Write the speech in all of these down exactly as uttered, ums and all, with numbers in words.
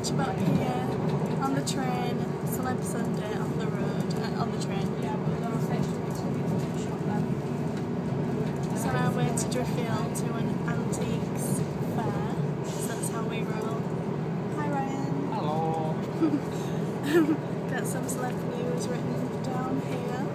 much about here, on the train, Celeb Sunday, on the road, uh, on the train. So now we're to Driffield to an antiques fair, so that's how we roll. Hi Ryan! Hello! Got some Celeb news written down here.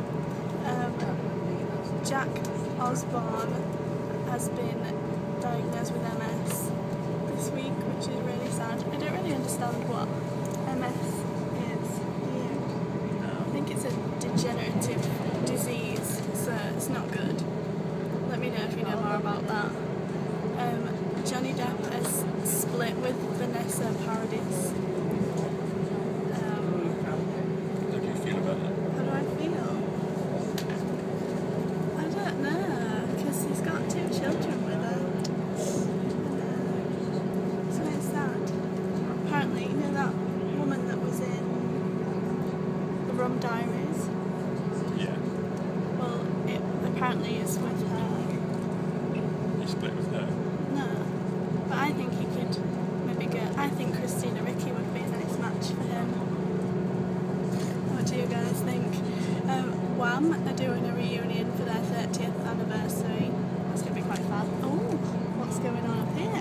Um, Jack Osborne has been diagnosed with M S this week, which is really sad. I don't really understand what M S is. Yeah. I think it's a degenerative disease, so it's not good. Let me know if you know more about that. Um, Johnny Depp has split with Vanessa Paradis. Um, How do you feel about that? how do I feel? I don't know, because he's got two children with her. Uh, so it's sad. Apparently, you know that woman that was in the Rum Diaries? Yeah. Well, it apparently is with her. You split with her? No, but I think he could maybe get. I think Christina Ricci would be a nice match for him. What do you guys think? Um, Wham are doing a reunion for their thirtieth anniversary. That's going to be quite fun. Oh, what's going on up here?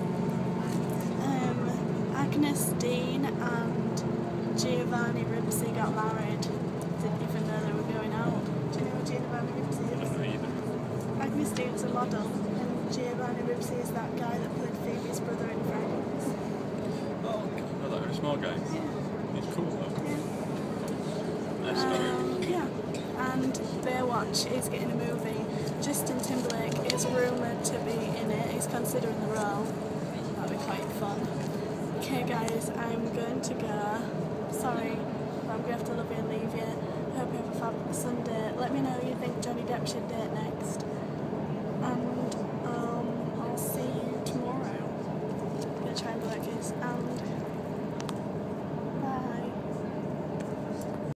Um, Agnes Dean and Giovanni Ribisi got married. Didn't even know they were going out. Do you know who Giovanni Ribisi I is? don't know either. Agnes Dean's a model, and Giovanni Ribisi is that guy that played Phoebe's brother in Friends. Oh, oh, that very small guy. Yeah. He's cool though. Yeah. Nice story. Um, yeah. And Baywatch is getting a movie. Justin Timberlake is rumoured to be in it. He's considering the role. That'll be quite fun. Okay guys, I'm going to go. Sorry, but I'm going to have to love you and leave you. I hope you have a fabulous Sunday. Let me know who you think Johnny Depp should date next. And um, I'll see you tomorrow. I'm going to try and work his and